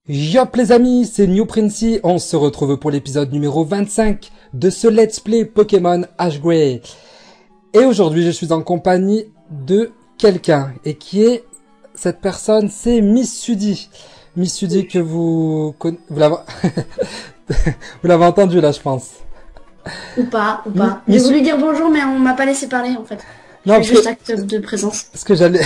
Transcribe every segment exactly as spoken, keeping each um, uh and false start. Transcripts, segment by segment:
Yop les amis, c'est New Princey, on se retrouve pour l'épisode numéro vingt-cinq de ce Let's Play Pokémon Ash Grey. Et aujourd'hui je suis en compagnie de quelqu'un, et qui est cette personne, c'est Miss Sudi. Miss Sudi que vous conna... vous l'avez vous l'avez entendu là je pense. Ou pas, ou pas. Mi- J'ai Miss- voulu dire bonjour mais on m'a pas laissé parler en fait. Non, Je parce fais juste que, acte de présence. parce que j'allais...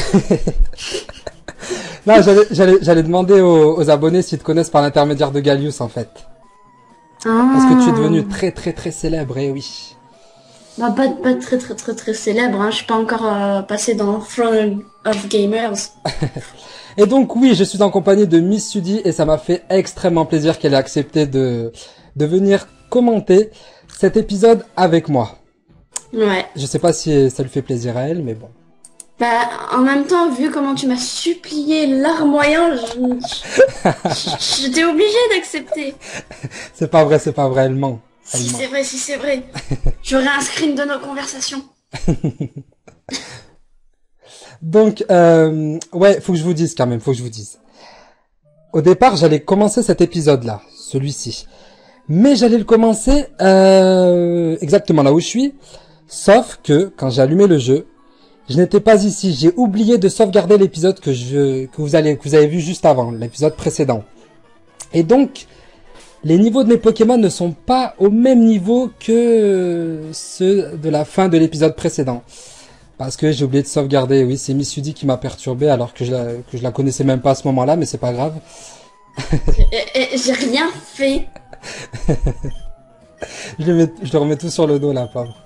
non, j'allais, j'allais, j'allais demander aux, aux abonnés s'ils te connaissent par l'intermédiaire de Gallius en fait. Parce que tu es devenu très très très célèbre, et oui. Bah pas, pas très très très très célèbre, hein. Je suis pas encore euh, passé dans Throne of Gamers. Et donc oui, je suis en compagnie de Miss Sudi et ça m'a fait extrêmement plaisir qu'elle ait accepté de, de venir commenter cet épisode avec moi. Ouais. Je sais pas si ça lui fait plaisir à elle, mais bon. Bah en même temps, vu comment tu m'as supplié larmoyant, je- je- j'étais obligée d'accepter. C'est pas vrai, c'est pas vrai, elle ment. Elle Si ment. c'est vrai, si c'est vrai. J'aurai un screen de nos conversations. Donc, euh, ouais, faut que je vous dise quand même, faut que je vous dise. Au départ, j'allais commencer cet épisode-là, celui-ci. Mais j'allais le commencer euh, exactement là où je suis, sauf que quand j'ai allumé le jeu, je n'étais pas ici. J'ai oublié de sauvegarder l'épisode que je que vous allez que vous avez vu juste avant, l'épisode précédent. Et donc, les niveaux de mes Pokémon ne sont pas au même niveau que ceux de la fin de l'épisode précédent. Parce que j'ai oublié de sauvegarder. Oui, c'est Miss Sudi qui m'a perturbé alors que je la, que je la connaissais même pas à ce moment-là, mais c'est pas grave. Et- et J'ai rien fait. Je le, mets, je le remets tout sur le dos, la pauvre.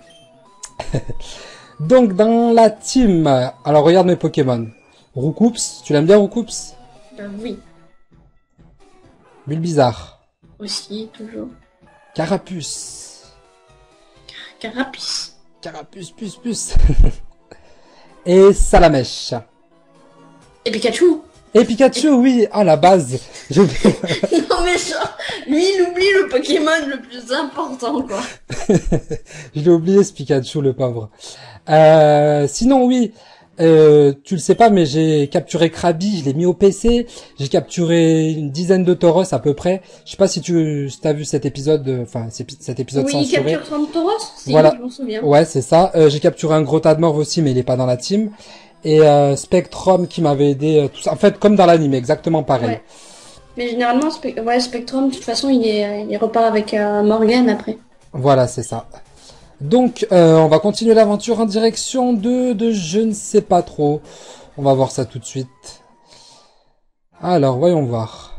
Donc, dans la team... Alors, regarde mes Pokémon. Roucoups, tu l'aimes bien, Roucoups? Bah oui, Bulbizarre. aussi, toujours. Carapuce. Carapace. Carapuce, puce, puce. Et Salamèche. Et Pikachu. Et Pikachu, oui, à la base. Je... Non mais genre, lui il oublie le Pokémon le plus important quoi. je l'ai oublié, ce Pikachu, le pauvre. Euh, sinon, oui, euh, tu le sais pas, mais j'ai capturé Krabi, je l'ai mis au P C. J'ai capturé une dizaine de Tauros à peu près. Je sais pas si tu si t'as vu cet épisode, euh, enfin cet cet épisode Oui, censuré. capture trente Tauros. Si, Voilà. je m'en souviens. Ouais, c'est ça. Euh, j'ai capturé un gros tas de morts aussi, mais il est pas dans la team. Et euh, Spectrum qui m'avait aidé, euh, tout ça. En fait, comme dans l'anime, exactement pareil. Ouais. Mais généralement, Spe- ouais, Spectrum, de toute façon, il est, il repart avec euh, Morgan après. Voilà, c'est ça. Donc, euh, on va continuer l'aventure en direction de, de je ne sais pas trop. On va voir ça tout de suite. Alors, voyons voir.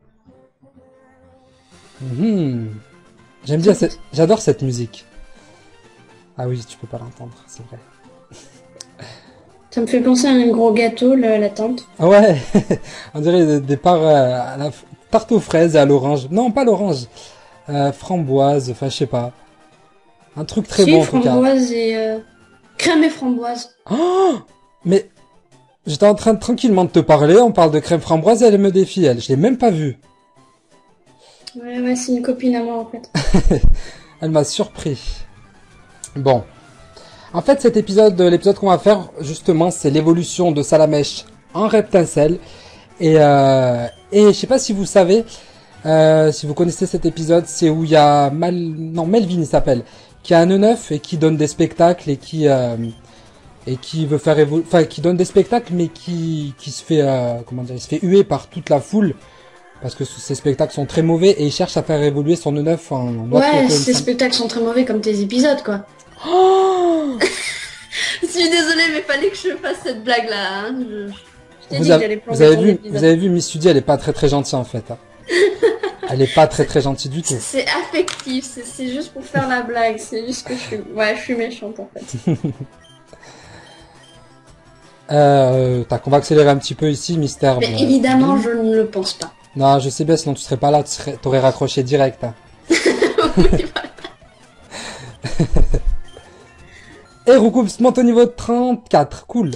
Mhm. J'aime bien cette... J'adore cette musique. Ah oui, tu peux pas l'entendre, c'est vrai. Ça me fait penser à un gros gâteau, le- la tente. Ah ouais, on dirait des, des parts euh, à la f- tarte aux fraises et à l'orange. Non, pas l'orange. Euh, framboise, enfin, je sais pas. Un truc très si, bon, en tout cas. framboise et... Euh, crème et framboise. Oh, mais j'étais en train de tranquillement de te parler, on parle de crème framboise et elle me défie, elle. Je l'ai même pas vue. Ouais, ouais, c'est une copine à moi en fait. Elle m'a surpris. Bon. En fait, cet épisode, l'épisode qu'on va faire, justement, c'est l'évolution de Salamèche en Reptincelle. Et, euh, et je sais pas si vous savez, euh, si vous connaissez cet épisode, c'est où il y a Mal... non, Melvin, il s'appelle, qui a un nœud neuf et qui donne des spectacles et qui, euh, et qui veut faire évoluer, enfin, qui donne des spectacles, mais qui, qui se fait, euh, comment dire, il se fait huer par toute la foule. Parce que ces spectacles sont très mauvais et il cherche à faire évoluer son nœud neuf en noix de Ouais, coco, il me ces semble. spectacles sont très mauvais comme tes épisodes quoi. Oh, Je suis désolée, mais fallait que je fasse cette blague là. Hein. Je, je t'ai vous, dit avez, que j'allais vous plonger avez ton vu, épisode. vous avez vu, Miss Sudi, elle est pas très très gentille en fait. hein. Elle est pas très très gentille du tout. C'est affectif, c'est c'est juste pour faire la blague, c'est juste que je suis... Ouais, je suis méchante en fait. Euh, tac, on va accélérer un petit peu ici, Mystère. Mais évidemment, je ne le pense pas. Non, je sais bien, sinon tu serais pas là, tu serais, t'aurais raccroché direct. hein. Oui, voilà. Et Roucoups monte au niveau de trente-quatre, cool.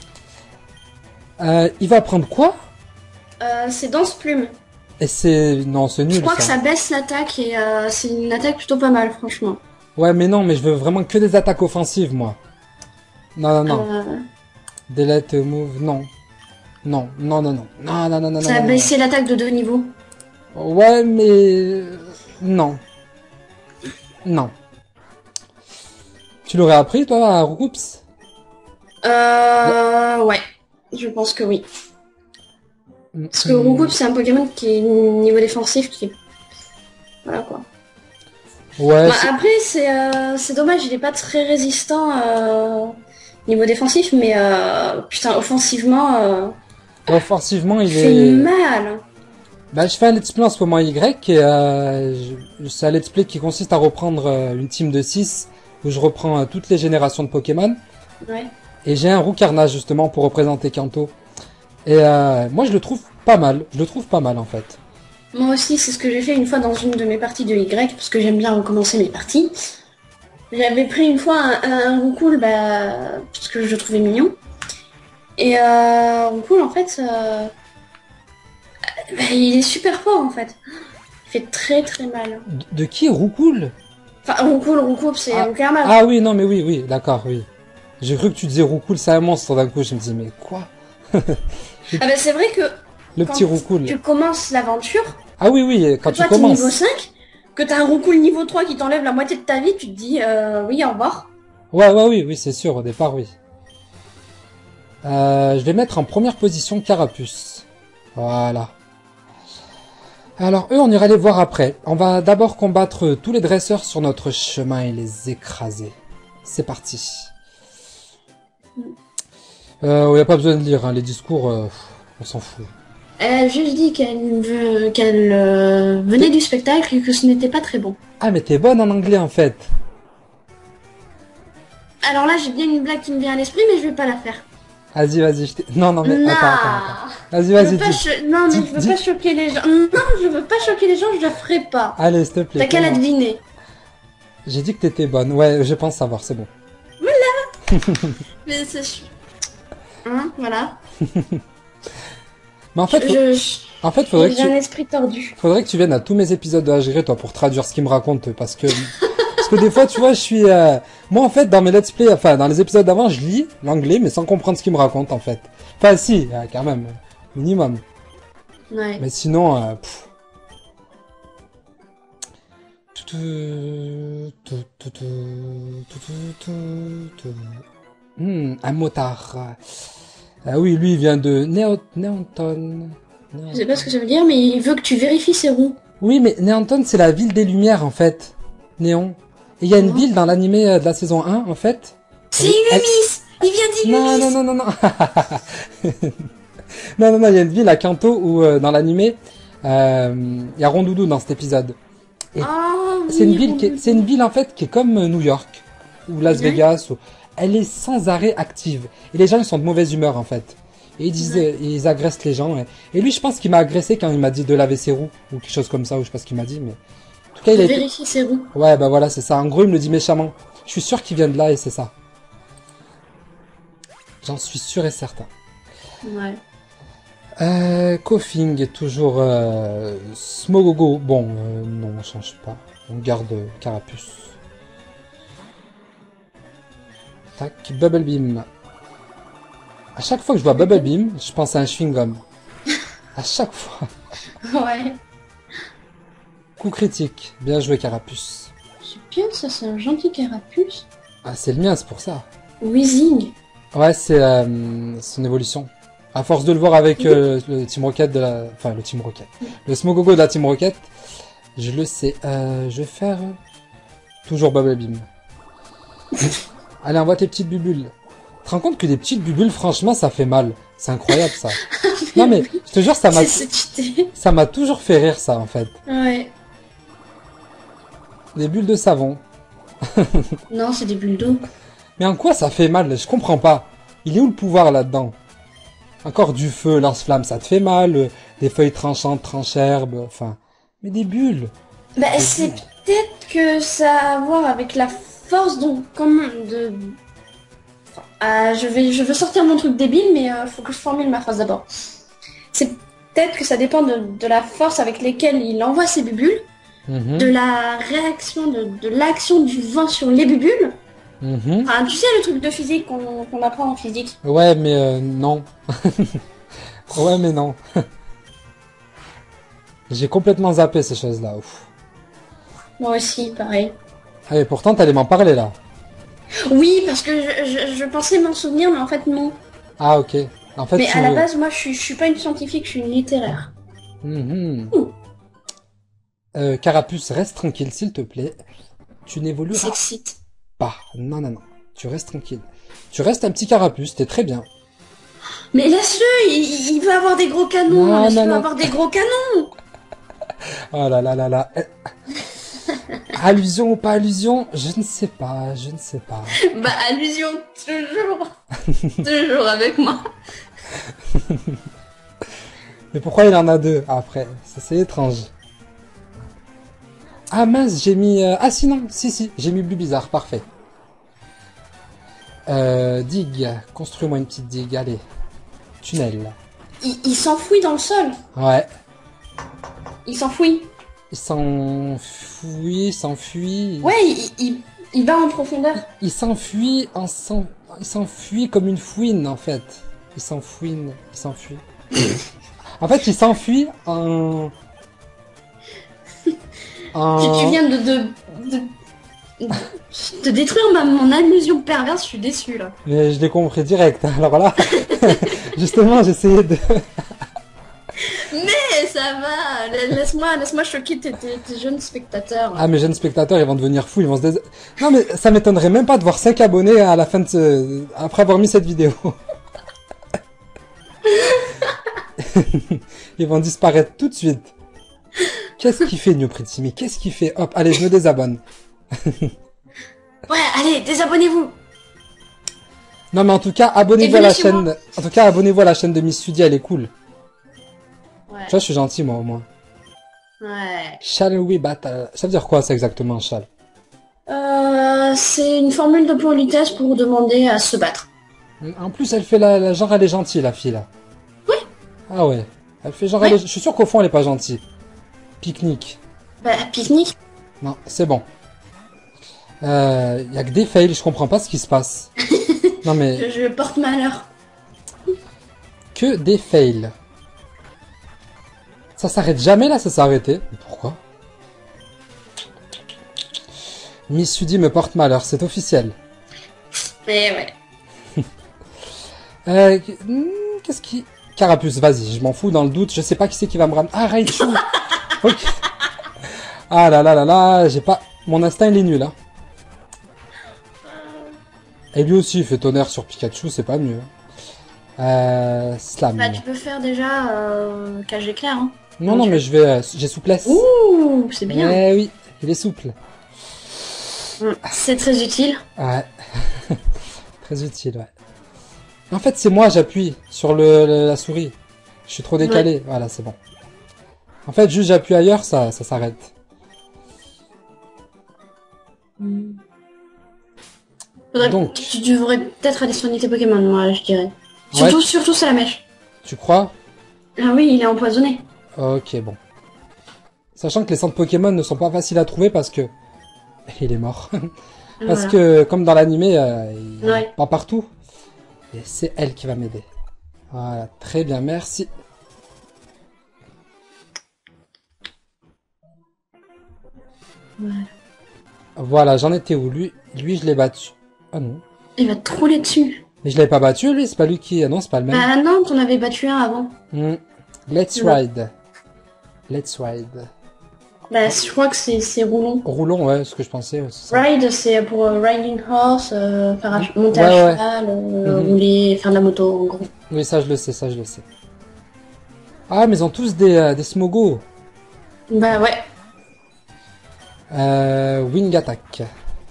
Euh, il va prendre quoi? Euh, c'est Danse Plume. Et c'est... Non, c'est nul Je crois ça. que ça baisse l'attaque et euh, c'est une attaque plutôt pas mal, franchement. Ouais, mais non, mais je veux vraiment que des attaques offensives, moi. Non, non, non. Euh, Delete move, non. Non, non, non, non. Non, non, non, non, Ça a non, baissé l'attaque de deux niveaux. non. Ouais, mais... Non. Non. Tu l'aurais appris, toi, à Roups? Euh... Ouais. Je pense que oui. Parce que Roucoups, c'est un Pokémon qui est niveau défensif, qui est... Voilà, quoi. Ouais, Bah, c'est- après, c'est euh, c'est dommage, il est pas très résistant euh, niveau défensif, mais euh, putain, offensivement, euh, offensivement, il il fait est... mal. Bah, je fais un let's play en ce moment Y, et euh, je- c'est un let's play qui consiste à reprendre euh, une team de six, où je reprends euh, toutes les générations de Pokémon, Ouais. et j'ai un Roucarnage, justement, pour représenter Kanto. Et euh, moi, je le trouve pas mal, je le trouve pas mal, en fait. Moi aussi, c'est ce que j'ai fait une fois dans une de mes parties de Y, parce que j'aime bien recommencer mes parties. J'avais pris une fois un, un Roucoule, bah, parce que je le trouvais mignon. Et euh, Roucoule, en fait, euh, bah, il est super fort, en fait. Il fait très très mal. De, de qui, Roucoule? Enfin, Roucoule, Roucoupe, c'est Ah, Roucarnage. ah oui, non, mais oui, oui, d'accord, oui. J'ai cru que tu disais Roucoule, c'est un monstre, d'un coup, je me dis, mais quoi? Ah bah c'est vrai que Le quand petit Roucoule. tu commences l'aventure, Ah oui, oui, quand que tu toi t'es commences. niveau cinq, que t'as un Roucoule niveau trois qui t'enlève la moitié de ta vie, tu te dis euh, oui, au revoir. Ouais, ouais, oui, oui, c'est sûr, au départ, oui. Euh, je vais mettre en première position Carapuce. Voilà. Alors, eux, on ira les voir après. On va d'abord combattre tous les dresseurs sur notre chemin et les écraser. C'est parti. Euh, y a pas besoin de lire, hein, les discours, euh, on s'en fout. Elle a juste dit qu'elle veut- qu'elle euh, venait du spectacle et que ce n'était pas très bon. Ah, mais t'es bonne en anglais, en fait. Alors là, j'ai bien une blague qui me vient à l'esprit, mais je vais pas la faire. Vas-y, vas-y, je t'ai... Non, non, mais Non. attends, attends, attends. Vas-y, Je vas-y, veux pas dis. cho- Non, mais dis- je veux dis- pas choquer les gens. Non, je veux pas choquer les gens, je la ferai pas. Allez, s'il te plaît. T'as qu'à la fais-moi. deviner. J'ai dit que t'étais bonne. Ouais, je pense savoir, c'est bon. Mais c'est... Hein, voilà. Mais en fait, faut... Je... je- en fait, faudrait que J'ai un tu... esprit tordu. faudrait que tu viennes à tous mes épisodes de H G, toi, pour traduire ce qu'il me raconte, parce que... parce que des fois, tu vois, je suis... euh, Moi, en fait, dans mes let's play, enfin, dans les épisodes d'avant, je lis l'anglais, mais sans comprendre ce qu'il me raconte, en fait. Enfin, si, euh, quand même, minimum. Ouais. Mais sinon, euh, pff. Tout, tout, tout, tout, tout, tout, tout, tout. Hmm, un motard. Ah oui, lui, il vient de Néo... Néanton. Je sais pas ce que ça veut dire, mais il veut que tu vérifies ses roues. Oui, mais Néanton, c'est la ville des Lumières, en fait. Néon. Et il y a une Oh. ville dans l'animé euh, de la saison un, en fait. C'est Elle- Illumis. Il vient Non, d'Illumis. non, non, non, non. Non, non, non, il y a une ville à Kanto où, euh, dans l'animé, euh, il y a Rondoudou dans cet épisode. Et Oh, oui, c'est une ville qui est- Rondoudou. c'est une ville, en fait, qui est comme euh, New York, ou Las Ouais. Vegas, ou... elle est sans arrêt active. Et les gens, ils sont de mauvaise humeur, en fait. Et ils disent, Ouais. ils agressent les gens. Et, et lui, je pense qu'il m'a agressé quand il m'a dit de laver ses roues, ou quelque chose comme ça, ou je sais pas ce qu'il m'a dit, mais... En tout cas, il a été... Vérifie ses roues. Ouais, bah voilà, c'est ça. En gros, il me le dit méchamment. Je suis sûr qu'il vient de là, et c'est ça. J'en suis sûr et certain. Ouais. Euh, Koffing est toujours euh, Smogogo. Bon, euh, non, on change pas. On garde euh, Carapuce. Tac, Bubble Beam. À chaque fois que je vois Bubble Beam, je pense à un chewing-gum. À chaque fois. Ouais. Coup critique. Bien joué, Carapuce. C'est bien ça, c'est un gentil carapuce. Ah, c'est le mien, c'est pour ça. Weezing. Ouais, c'est euh, son évolution. À force de le voir avec euh, le Team Rocket de la... Enfin, le Team Rocket. Le Smogogo de la Team Rocket, je le sais. Euh, je vais faire... Toujours Bubble Beam. Allez, envoie tes petites bubules. Tu te rends compte que des petites bubules, franchement, ça fait mal. C'est incroyable, ça. Non, mais, je te jure, ça m'a... C'est ce cheaté. Ça m'a toujours fait rire, ça, en fait. Ouais. Des bulles de savon. Non, c'est des bulles d'eau. Mais en quoi ça fait mal? Je comprends pas. Il est où le pouvoir là-dedans? Encore du feu, lance-flamme, ça te fait mal. euh, Des feuilles tranchantes, tranche-herbes, enfin... Mais des bulles. Bah, Des c'est bulles. peut-être que ça a à voir avec la force, donc, comme de... Enfin, ah, je vais, je veux sortir mon truc débile, mais euh, faut que je formule ma phrase d'abord. C'est peut-être que ça dépend de, de la force avec lesquelles il envoie ses bubules, Mhm, de la réaction, de, de l'action du vent sur les bubules. mhm. Enfin, tu sais, le truc de physique qu'on qu'on apprend en physique. Ouais, mais euh, non. Ouais, mais non. J'ai complètement zappé ces choses-là. Ouf. Moi aussi, pareil. Ah, et pourtant, t'allais m'en parler, là. Oui, parce que je, je, je pensais m'en souvenir, mais en fait, non. Ah, ok. En fait, Mais tu... à la base, moi, je suis, je suis pas une scientifique, je suis une littéraire. Mhm. Euh, Carapuce, reste tranquille, s'il te plaît. Tu n'évolueras S'excite. pas. Non, non, non. Tu restes tranquille. Tu restes un petit Carapuce, t'es très bien. Mais laisse-le, il, il veut avoir des gros canons, Non, laisse-le non, non. avoir des gros canons. Oh là là là là. Eh. Allusion ou pas allusion, je ne sais pas, je ne sais pas. Bah, allusion, toujours. Toujours avec moi. Mais pourquoi il en a deux après? Ça, c'est étrange. Ah mince, j'ai mis... euh, Ah si, non, si, si, j'ai mis Blue Bizarre, parfait. Euh, digue, construis-moi une petite digue, allez. Tunnel. Il, il s'enfouit dans le sol. Ouais. Il s'enfouit. Il s'enfuit, s'enfuit. Ouais, il, il, il va en profondeur. Il s'enfuit en s'en... Il s'enfuit comme une fouine, en fait. Il s'enfouine, il s'enfuit. En fait, il s'enfuit en... en... Tu, tu viens de, de, de, de détruire ma, mon allusion perverse, je suis déçue, là. Mais je l'ai compris direct. Alors là, justement, j'essayais de... Mais ça va, la- laisse-moi laisse-moi choquer tes, tes, tes jeunes spectateurs. Ah, mes jeunes spectateurs, ils vont devenir fous, ils vont se dés... Non, mais ça m'étonnerait même pas de voir cinq abonnés à la fin de ce... après avoir mis cette vidéo. Ils vont disparaître tout de suite. Qu'est-ce qu'il fait, New Pretty? Mais qu'est-ce qu'il fait? Hop, allez, je me désabonne. Ouais, allez, désabonnez-vous. Non, mais en tout cas, Et abonnez-vous à venez la chez chaîne... moi. En tout cas, abonnez-vous à la chaîne de Miss Sudi, elle est cool. Ouais. Tu vois, je suis gentil, moi, au moins. Ouais. Shall we battle? Ça veut dire quoi, ça, exactement, Shall? Euh, c'est une formule de politesse pour demander à se battre. En plus, elle fait la, la... genre, elle est gentille, la fille, là. Oui. Ah ouais. Elle fait genre, Ouais. elle est... je suis sûr qu'au fond, elle est pas gentille. Pique-nique. Bah, pique-nique. Non, c'est bon. Euh, y a que des fails, je comprends pas ce qui se passe. Non mais, Je, je porte malheur. que des fails. Ça s'arrête jamais là, ça s'est arrêté. Mais pourquoi? Miss Sudi me porte malheur, c'est officiel. Mais ouais. Euh, hmm, qu'est-ce qui... Carapuce, vas-y, je m'en fous dans le doute, je sais pas qui c'est qui va me ramener. Ah, Raichu. Ok. Ah là là là là, j'ai pas... Mon instinct, il est nul, hein. Et lui aussi, il fait tonnerre sur Pikachu, c'est pas mieux. Euh... Slam. Bah, tu peux faire déjà euh, cage éclair, hein. Non, non, mais je vais... euh, j'ai souplesse. Ouh, c'est bien. Eh oui, il est souple. Mm, c'est très utile. Ouais. Très utile, ouais. En fait, c'est moi, j'appuie sur le, le- la souris. Je suis trop décalé. Ouais. Voilà, c'est bon. En fait, juste j'appuie ailleurs, ça, ça s'arrête. Faudrait- Donc. Tu devrais peut-être aller soigner tes Pokémon, moi, je dirais. Ouais. Surtout, surtout, c'est la mèche. Tu crois? Ah oui, il est empoisonné. Ok, bon. Sachant que les centres Pokémon ne sont pas faciles à trouver parce que... Il est mort. Parce Voilà. que, comme dans l'animé, euh, il est Ouais. pas partout. Et c'est elle qui va m'aider. Voilà, très bien, merci. Ouais. Voilà, j'en étais où? Lui, lui je l'ai battu. Ah non. Il va te rouler dessus. Mais je l'avais pas battu, lui, c'est pas lui qui... Ah non, c'est pas le même. Bah non, t'en avais battu un avant. Hmm. Let's Non. ride. Let's ride. Bah, je crois que c'est c'est Roulon. Roulons, ouais, ce que je pensais. c'est ça. Ride, c'est pour euh, riding horse, euh, faire à- monter Ouais, à ouais. cheval, euh, Mhm. rouler, faire de la moto, en gros. Oui, ça je le sais, ça je le sais. Ah, mais ils ont tous des, euh, des smogos. Bah ouais. Euh, wing attack.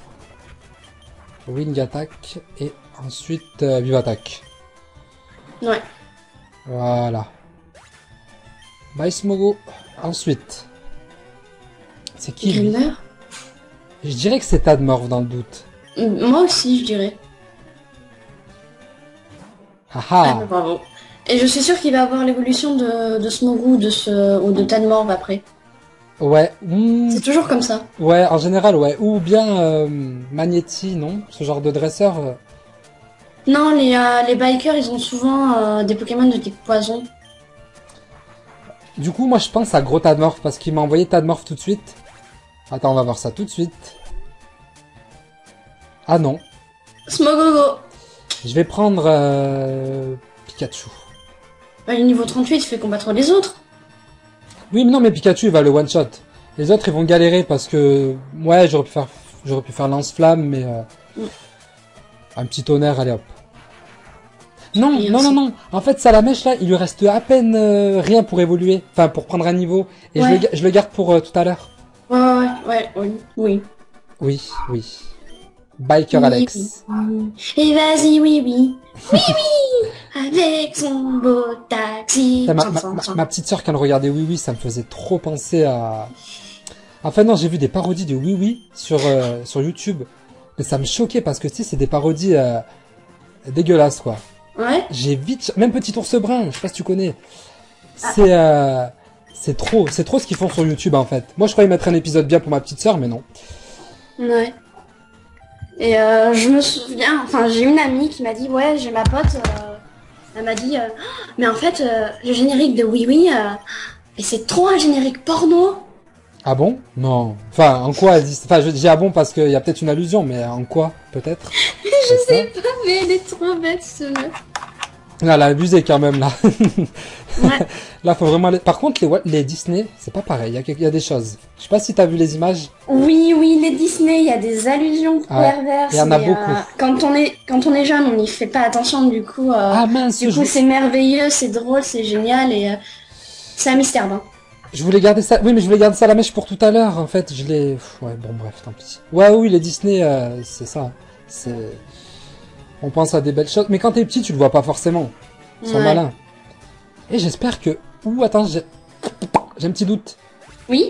Wing attack et ensuite euh, vive attack. Ouais. Voilà. Bye smogo. Ensuite. C'est qui lui? Grinder. Je dirais que c'est Tadmorph dans le doute. Moi aussi, je dirais. Ah, Haha. mais bravo. Et je suis sûre qu'il va avoir l'évolution de, de Smogon de ce, ou de Tadmorph après. Ouais. hmm, C'est toujours comme ça. Ouais, en général, ouais. Ou bien euh, Magnéti, non? Ce genre de dresseur. euh, Non, les, euh, les bikers, ils ont souvent euh, des Pokémon de type poison. Du coup, moi, je pense à Gros Tadmorph parce qu'il m'a envoyé Tadmorph tout de suite. Attends, on va voir ça tout de suite. Ah non. Smogogo. Je vais prendre euh, Pikachu. Bah, le niveau trente-huit, il fait combattre les autres. Oui, mais non, mais Pikachu, il va le one-shot. Les autres, ils vont galérer parce que... Ouais, j'aurais pu faire, j'aurais pu faire lance-flamme, mais... Euh... Mm. Un petit tonnerre, allez hop. Non, non, non, non. En fait, Salamèche, là, il lui reste à peine euh, rien pour évoluer. Enfin, pour prendre un niveau. Et ouais. je, le, je le garde pour euh, tout à l'heure. Ouais, ouais, ouais, oui, oui. Oui, oui. Biker oui, Alex. Oui. Et vas-y, oui, oui. Oui, oui. Avec son beau taxi. Ma, ma, ma, ma petite sœur, quand elle regardait Oui, oui, ça me faisait trop penser à... Enfin, non, j'ai vu des parodies de Oui, oui sur, euh, sur YouTube. Mais ça me choquait parce que, tu sais, c'est des parodies euh, dégueulasses, quoi. Ouais. J'ai vite... Même Petit Ours Brun, je sais pas si tu connais. C'est... Ah. Euh... C'est trop, c'est trop ce qu'ils font sur YouTube, en fait. Moi, je croyais mettre un épisode bien pour ma petite sœur, mais non. Ouais. Et euh, je me souviens... Enfin, j'ai une amie qui m'a dit, ouais, j'ai ma pote... Euh, elle m'a dit, euh, mais en fait, euh, le générique de Oui Oui, euh, et c'est trop un générique porno. Ah bon? Non. Enfin, en quoi elle dit... Enfin, je dis ah bon parce qu'il y a peut-être une allusion, mais en quoi, peut-être? Je sais pas, mais elle est trop bête, ce mec. Là, elle a abusé quand même, là. Ouais. Là, faut vraiment... Les... Par contre, les, les Disney, c'est pas pareil, il y, a... il y a des choses. Je sais pas si t'as vu les images. Oui, oui, les Disney, il y a des allusions ah ouais. perverses. Il y en a beaucoup. Euh, quand, on est... quand on est jeune, on n'y fait pas attention, du coup... Euh, ah mince, Du coup, je... c'est merveilleux, c'est drôle, c'est génial, et... Euh, c'est Amsterdam. Je voulais garder ça... Oui, mais je voulais garder ça à la mèche pour tout à l'heure, en fait. Je l'ai... Ouais, bon, bref, tant pis. Ouais, oui, les Disney, euh, c'est ça. C'est... On pense à des belles choses. Mais quand t'es petit, tu le vois pas forcément. Ils sont ouais. malins. Et j'espère que... Ouh, attends, j'ai... J'ai un petit doute. Oui.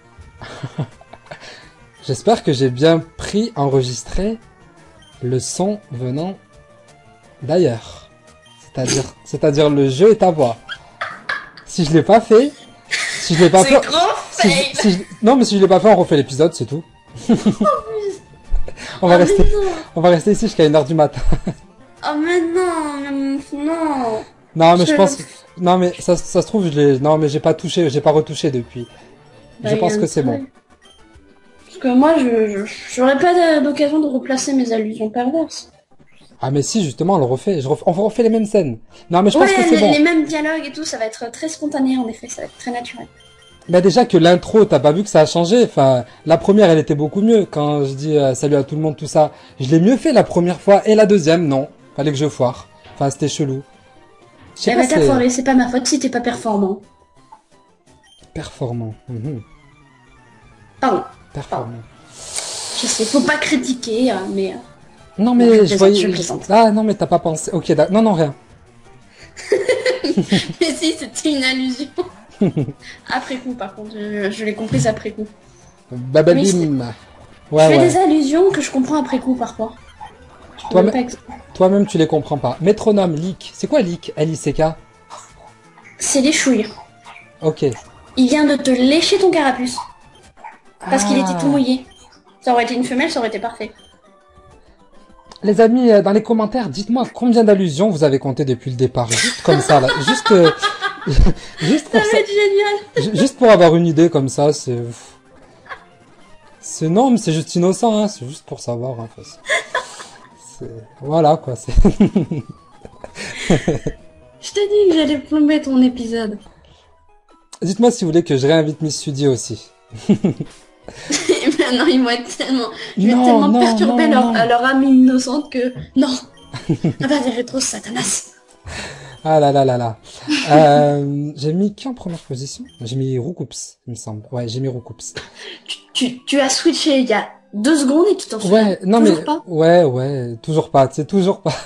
J'espère que j'ai bien pris, enregistré le son venant d'ailleurs. C'est-à-dire... C'est-à-dire le jeu et ta voix. Si je l'ai pas fait... Si je l'ai pas fait... Si je... si je... Non, mais si je l'ai pas fait, on refait l'épisode, c'est tout. on, va oh, rester... on va rester ici jusqu'à une heure du matin. Oh mais non, non. Non mais je, je pense, non mais ça, ça se trouve je l'ai, non mais j'ai pas touché, j'ai pas retouché depuis. Bah, je pense que c'est bon. Parce que moi je, j'aurais pas d'occasion de replacer mes allusions perverses. Ah mais si justement on le refait, je refais, on refait les mêmes scènes. Non mais je ouais, pense que c'est les, bon. les mêmes dialogues et tout, ça va être très spontané en effet, ça va être très naturel. Bah déjà que l'intro, t'as pas vu que ça a changé. Enfin, la première elle était beaucoup mieux quand je dis euh, salut à tout le monde tout ça. Je l'ai mieux fait la première fois et la deuxième non. Fallait que je foire. Enfin, c'était chelou. Eh bah t'as foiré, c'est pas ma faute si t'es pas performant. Performant. Mmh. Pardon. Performant. Pardon. Je sais, faut pas critiquer, mais... Non mais non, je, je voyais... Je ah non mais t'as pas pensé... Ok, d'accord. Non, non, rien. Mais si, c'était une allusion. Après coup, par contre. Je, je l'ai comprise après coup. Bababim. Ouais, je fais ouais. des allusions que je comprends après coup, parfois. Toi-même, toi-même, tu les comprends pas. Métronome, leak. C'est quoi leak? L I C K? C'est les chouilles. Ok. Il vient de te lécher ton carapuce. Parce ah. qu'il était tout mouillé. Ça aurait été une femelle, ça aurait été parfait. Les amis, dans les commentaires, dites-moi combien d'allusions vous avez compté depuis le départ. Juste comme ça, là. Juste, euh, juste pour ça. Ça va être génial. Juste pour avoir une idée comme ça, c'est... C'est non, mais c'est juste innocent, hein. C'est juste pour savoir, en fait. Voilà quoi, c'est... Je t'ai dit que j'allais plomber ton épisode. Dites-moi si vous voulez que je réinvite Miss Sudi aussi. Et maintenant ils vont être tellement, je vais non, tellement non, perturber non, leur, non. leur âme innocente que... Non. Ah bah des rétros satanas. Ah là là là là. euh, j'ai mis qui en première position? J'ai mis Roucoups, il me semble. Ouais, j'ai mis Roucoups. Tu, tu, tu as switché il y a deux secondes et tu t'en souviens ouais, non toujours mais, pas. Ouais, ouais, toujours pas, c'est toujours pas.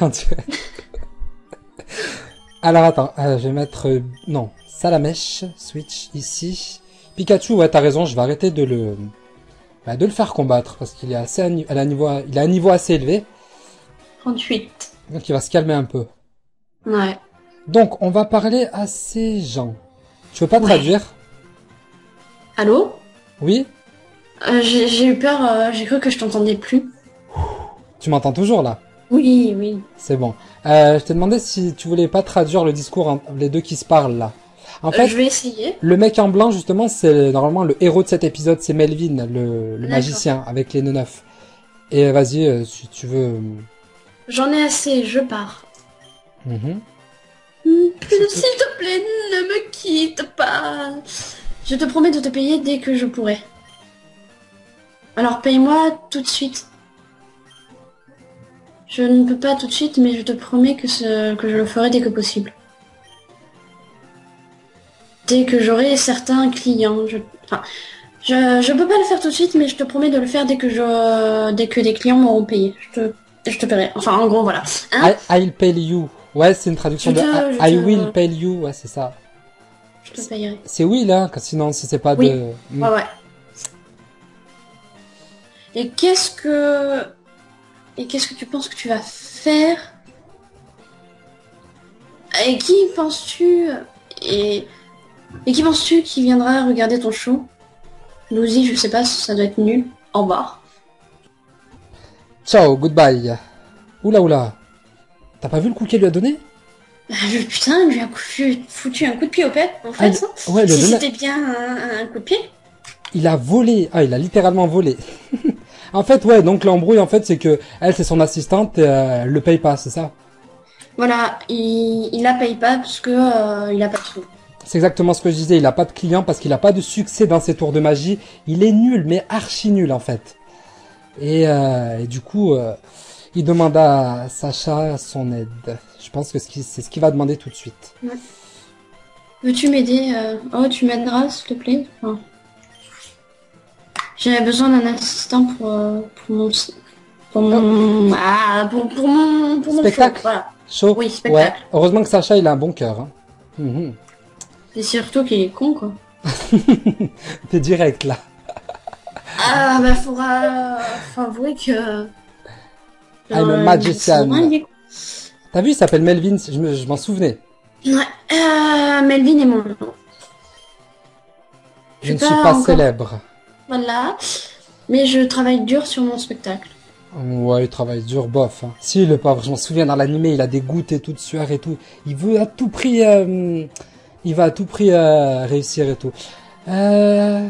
Alors attends, euh, je vais mettre, euh, non, Salamèche, switch ici. Pikachu, ouais, t'as raison, je vais arrêter de le, bah, de le faire combattre parce qu'il est assez, à, à un niveau, il a un niveau assez élevé. trente-huit. Donc il va se calmer un peu. Ouais. Donc on va parler à ces gens. Tu veux pas ouais. traduire? Allô? Oui? Euh, j'ai eu peur, euh, j'ai cru que je t'entendais plus. Tu m'entends toujours là? Oui, oui. C'est bon. Euh, je t'ai demandé si tu voulais pas traduire le discours, entre les deux qui se parlent là. En fait, je vais essayer. le mec en blanc, justement, c'est normalement le héros de cet épisode, c'est Melvin, le, le magicien, avec les nœuds neufs. Et vas-y, euh, si tu veux... J'en ai assez, je pars. Mm-hmm. S'il te plaît, ne me quitte pas. Je te promets de te payer dès que je pourrai. Alors paye-moi tout de suite. Je ne peux pas tout de suite, mais je te promets que, ce... que je le ferai dès que possible. Dès que j'aurai certains clients. Je... Enfin, je... je peux pas le faire tout de suite, mais je te promets de le faire dès que je... dès que des clients m'auront payé. Je te... je te paierai. Enfin, en gros, voilà. Hein I, I'll pay you. Ouais, c'est une traduction je te... de je I, I te... will pay you. Ouais, c'est ça. Je te payerai. C'est will, hein, sinon, si c'est pas oui. de... Mm. Ouais, ouais. Et qu'est-ce que... Et qu'est-ce que tu penses que tu vas faire? Et qui penses-tu... Et... Et qui penses-tu qui viendra regarder ton show? Lousie, je sais pas, ça doit être nul. Au revoir. Ciao, goodbye. Oula, oula. T'as pas vu le coup qu'elle lui a donné? Bah, je, putain, lui a foutu un coup de pied au pet, en fait. Ah, ouais, le si le... c'était bien un, un coup de pied. Il a volé. Ah, il a littéralement volé. En fait, ouais, donc l'embrouille, en fait, c'est que elle, c'est son assistante et euh, elle le paye pas, c'est ça? Voilà, il, il la paye pas parce que euh, il a pas de sous. C'est exactement ce que je disais, il a pas de clients parce qu'il a pas de succès dans ses tours de magie. Il est nul, mais archi nul, en fait. Et, euh, et du coup, euh, il demande à Sacha son aide. Je pense que c'est ce qu'il va demander tout de suite. Ouais. Veux-tu m'aider euh... Oh, tu m'aideras, s'il te plaît. Enfin... J'avais besoin d'un assistant pour, euh, pour mon... Pour mon... Oh. Ah, pour, pour mon... Pour mon spectacle. Show, voilà. Show. Oui, spectacle. Ouais. Heureusement que Sacha, il a un bon cœur. Hein. Mm-hmm. Et surtout qu'il est con, quoi. T'es direct, là. Ah, bah, faudra... Faut avouer que... I'm a magician. T'as vu, il s'appelle Melvin, je, me, je m'en souvenais. Ouais. Euh, Melvin est mon nom. Je, je ne suis pas, pas encore... célèbre. Voilà. Mais je travaille dur sur mon spectacle. Ouais, il travaille dur, bof. Hein. Si, le pauvre, je m'en souviens, dans l'animé, il a des gouttes et tout, de sueur et tout. Il veut à tout prix... Euh, il va à tout prix euh, réussir et tout. Euh...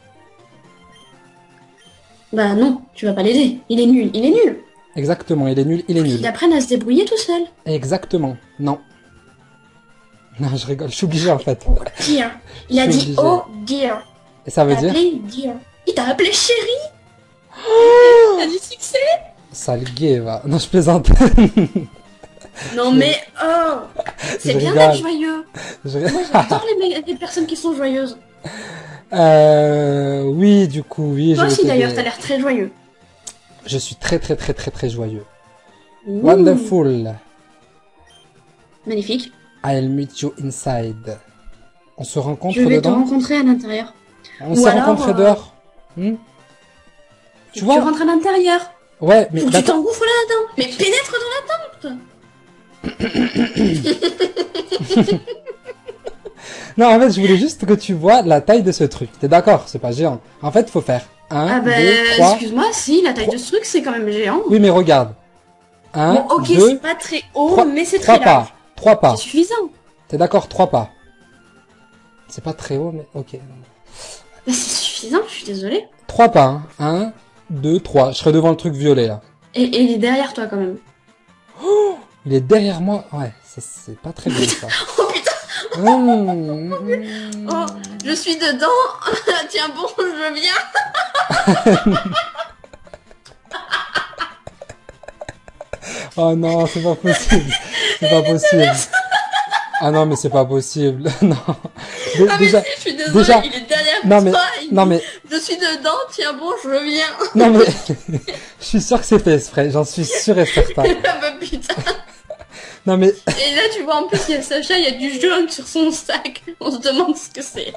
Bah non, tu vas pas l'aider. Il est nul, il est nul. Exactement, il est nul, il est nul. Il apprenne à se débrouiller tout seul. Exactement, non. Non, je rigole, je suis obligé en fait. Oh dear. Il a dit obligé. Oh dear. Et ça veut dire appelé dear. Il t'a appelé chérie. Oh t'as du succès. Sale gay, va. Non, je plaisante. Non je... mais oh, c'est bien d'être joyeux. Je... Moi j'adore les, les personnes qui sont joyeuses. Euh... Oui, du coup, oui. Toi aussi d'ailleurs, t'as l'air très joyeux. Je suis très très très très très joyeux. Ouh. Wonderful. Magnifique. I'll meet you inside. On se rencontre dedans. Je vais dedans. te rencontrer à l'intérieur. On s'est rencontrés euh... dehors. Hmm tu vois. Tu rentres à l'intérieur. Ouais, mais faut que tu t'engouffres là-dedans. Mais pénètre dans la tente. Non, en fait, je voulais juste que tu vois la taille de ce truc. T'es d'accord? C'est pas géant. En fait, faut faire un, ah bah, deux, trois... excuse-moi, si, la taille trois... de ce truc, c'est quand même géant. Oui, mais regarde. Un, bon, ok, deux... c'est pas très haut, trois, mais c'est très très large. large. Trois pas. C'est suffisant. T'es d'accord? Trois pas. C'est pas très haut, mais ok. Bah, c'est suffisant, je suis désolée. Trois pas, hein. Un, deux, trois. Je serai devant le truc violet, là. Et, et il est derrière toi, quand même. Oh, il est derrière moi. Ouais, ça, c'est pas très bien, ça. Oh, putain. Mmh. Oh, je suis dedans. Tiens bon, je viens. Oh non, c'est pas possible. C'est pas possible. Ah non, mais c'est pas possible. Non. Dé ah déjà, mais je suis désolée, déjà... il est derrière non, mais... toi. Il non dit, mais je suis dedans. Tiens bon, je viens. Non mais je suis sûr que c'est fait exprès. J'en suis sûr et certain. Ah bah putain. Non mais... Et là tu vois en plus il y a Sacha, il y a du jaune sur son sac. On se demande ce que c'est.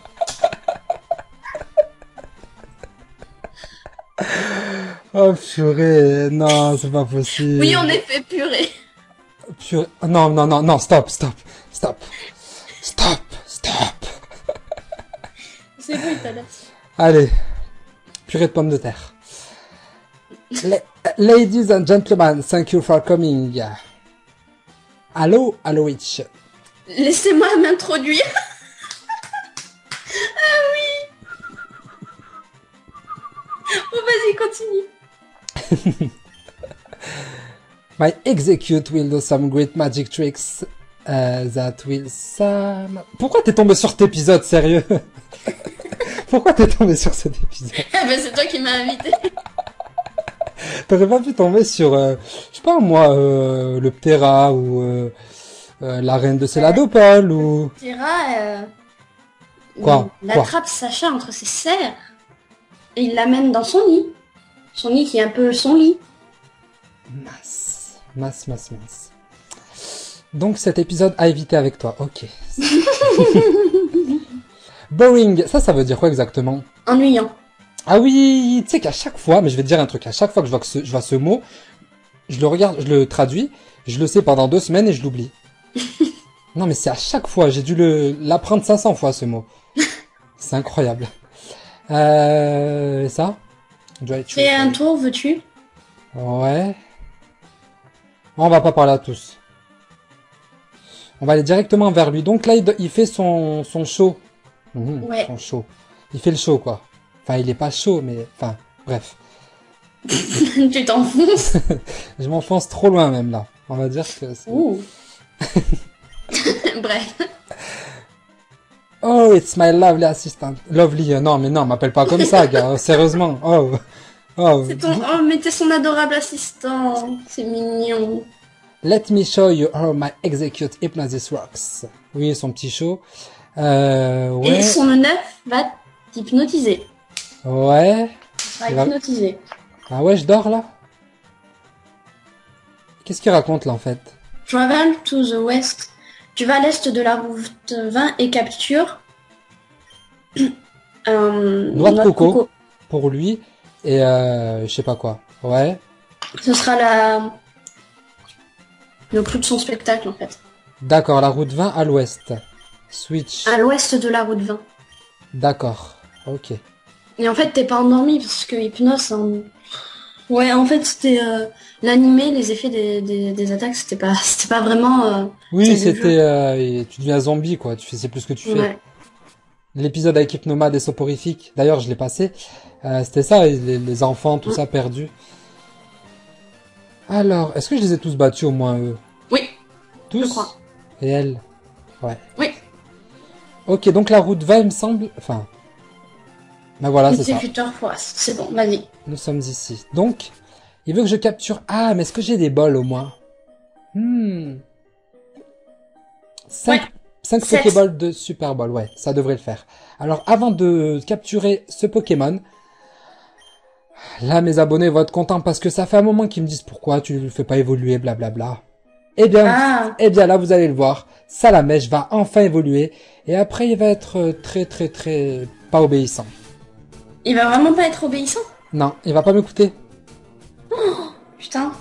Oh purée, non c'est pas possible. Oui en effet purée. Purée, non non non non stop stop stop stop stop. C'est bon il t'a l'air. Allez, purée de pommes de terre. La Ladies and gentlemen, thank you for coming. Allô, allô, Witch. Laissez-moi m'introduire. fini. My execute will do some great magic tricks uh, that will some... Pourquoi t'es tombé sur cet épisode, sérieux? Pourquoi t'es tombé sur cet épisode? Ah bah c'est toi qui m'as invité. T'aurais pas pu tomber sur, euh, je sais pas moi, euh, le Ptera ou euh, euh, la reine de Céladopole ou... Tira, euh, Quoi il Quoi attrape Sacha entre ses serres et il l'amène dans son lit. Son lit qui est un peu son lit. Mince, mince, mince, mince. Donc cet épisode à éviter avec toi, ok. Boring, ça, ça veut dire quoi exactement? Ennuyant. Ah oui, tu sais qu'à chaque fois, mais je vais te dire un truc, à chaque fois que je vois, que ce, je vois ce mot, je le regarde, je le traduis, je le sais pendant deux semaines et je l'oublie. Non mais c'est à chaque fois, j'ai dû le l'apprendre cinq cents fois ce mot. C'est incroyable. Euh, ça Fais un tour, veux-tu? Ouais. On va pas parler à tous. On va aller directement vers lui. Donc là, il, il fait son, son show. Mmh, Ouais. Son show. Il fait le show, quoi. Enfin, il est pas chaud, mais... Enfin, bref. Tu t'enfonces. Je m'enfonce trop loin, même, là. On va dire que... c'est- Ouh. Bref. Oh, it's my lovely assistant. Lovely, euh, non, mais non, m'appelle pas comme ça, gars. Sérieusement. Oh. Oh. C'est ton... Oh, mais t'es son adorable assistant. C'est mignon. Let me show you how my execute hypnosis works. Oui, son petit show. Euh, ouais. Et son neuf va t'hypnotiser. Ouais. Va Il va- hypnotiser. Ah ouais, je dors, là? Qu'est-ce qu'il raconte, là, en fait? Travel to the west. Tu vas à l'est de la route vingt et capture... euh, Noix de coco. Pour lui. Et euh, je sais pas quoi. Ouais. Ce sera la... le clou de son spectacle, en fait. D'accord, la route vingt à l'ouest. Switch. À l'ouest de la route vingt. D'accord. Ok. Et en fait, t'es pas endormi, parce que hypnose... hein, Ouais, en fait, c'était... Euh, l'animé, les effets des, des, des attaques, c'était pas, c'était pas vraiment... Euh, Oui, c'est du c'était... Euh, et tu deviens zombie, quoi. Tu fais, c'est plus ce que tu fais. ouais. L'épisode avec Hypnomade et Soporifique, d'ailleurs, je l'ai passé. Euh, c'était ça, les, les enfants, tout ça, perdus. Alors, est-ce que je les ai tous battus, au moins, eux? Oui, Tous? je crois. Et elle? Ouais. Oui. Ok, donc la route vingt, il me semble... Enfin... Ben voilà, c'est ça. Exécuteur Force. C'est bon, vas-y. Nous sommes ici. Donc, il veut que je capture... Ah, mais est-ce que j'ai des bols, au moins? Hmm... cinq, Ouais. cinq Sept. Pokéballs de Super Ball, ouais, ça devrait le faire. Alors, avant de capturer ce Pokémon... Là, mes abonnés vont être contents parce que ça fait un moment qu'ils me disent pourquoi tu le fais pas évoluer, blablabla. Eh bien, Ah. eh bien là, vous allez le voir. Salamèche va enfin évoluer. Et après, il va être euh, très, très, très... pas obéissant. Il va vraiment pas être obéissant? Non, il va pas m'écouter. Putain.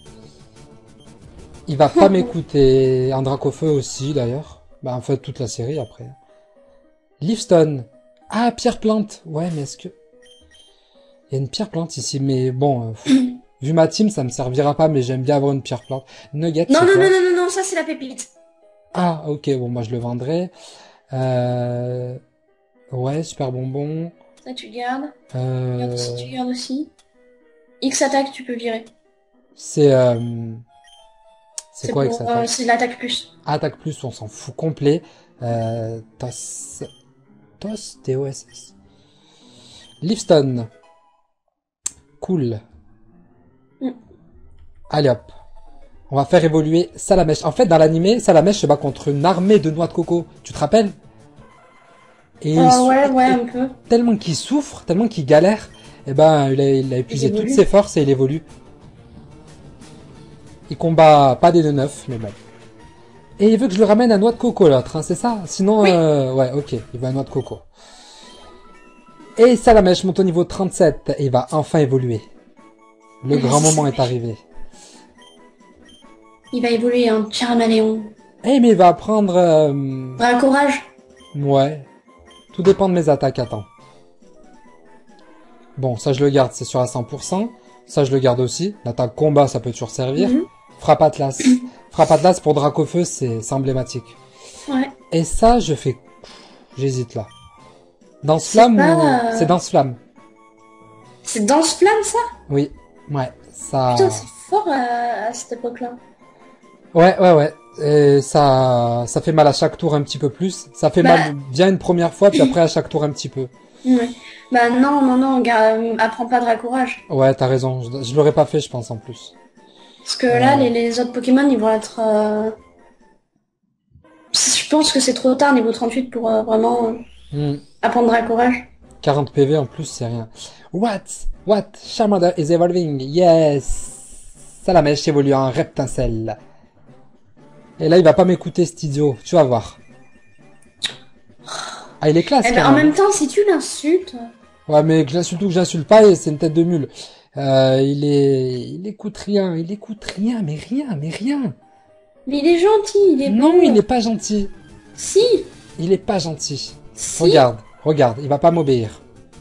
Il va pas m'écouter. Un Dracofeu aussi, d'ailleurs. Bah, en fait, toute la série, après. Leafstone. Ah, pierre plante. Ouais, mais est-ce que... Il y a une pierre plante ici, mais bon... euh, pff, vu ma team, ça me servira pas, mais j'aime bien avoir une pierre plante. Nugget, Non, c'est non, quoi non, non, non, non, ça c'est la pépite. Ah, ok, bon, moi je le vendrai. Euh... Ouais, super bonbon. Ça tu gardes. Euh... Garde aussi, tu gardes aussi. X attaque, tu peux virer. C'est... Euh... C'est quoi avec pour, ça euh, C'est l'attaque plus. Attaque plus, on s'en fout complet. Euh... Tos... Tos, T O S S. Leafstone. Cool. Mm. Allez hop. On va faire évoluer Salamèche. En fait, dans l'animé, Salamèche se bat contre une armée de noix de coco. Tu te rappelles? Et Ah il sou- ouais, ouais, et- un peu. tellement qu'il souffre, tellement qu'il galère, eh ben, il a, il a épuisé évolue. toutes ses forces et il évolue. Il combat pas des deux neuf, mais bon. Et il veut que je le ramène à noix de coco, l'autre, hein, c'est ça? Sinon, Oui. euh, ouais, ok, il veut à noix de coco. Et Salamèche monte au niveau trente-sept et il va enfin évoluer. Le grand moment est arrivé. Il va évoluer en Charmaléon. Eh, mais il va apprendre... euh, Bras courage. Ouais. Tout dépend de mes attaques, attends. Bon, ça je le garde, c'est sûr à cent pour cent. Ça je le garde aussi. L'attaque combat, ça peut toujours servir. Mhm. Frappe Atlas. Frappe Atlas pour Dracofeu, c'est c'est emblématique. Ouais. Et ça, je fais... J'hésite là. Danse C'est Flamme pas, ou... euh, C'est Danse Flamme. C'est dans ce flamme, ça? Oui, ouais, ça... Putain, c'est fort à, à cette époque-là. Ouais, ouais, ouais. Et ça, ça fait mal à chaque tour un petit peu plus. Ça fait Bah... mal bien une première fois, puis après à chaque tour un petit peu. Ouais. Bah non, non, non, gars, euh, apprends pas Dracourage. Ouais, t'as raison. Je, je l'aurais pas fait, je pense, en plus. Parce que là, les, les autres Pokémon, ils vont être... Euh... Je pense que c'est trop tard, niveau trente-huit, pour euh, vraiment euh, Hmm. apprendre Dracourage. quarante P V en plus, c'est rien. What? What? Charmander is evolving. Yes! Salamèche évolue en Reptincelle. Et là, il va pas m'écouter, cet idiot. Tu vas voir. Ah, il est classe, Eh quand ben, en même. même temps, si tu l'insultes... Ouais, mais que j'insulte ou que j'insulte pas, et c'est une tête de mule. Euh, il est... Il écoute rien. Il écoute rien, mais rien, mais rien. Mais il est gentil, il est Non, bon. il est pas gentil. Si, Il est pas gentil. si. Regarde, regarde, il va pas m'obéir.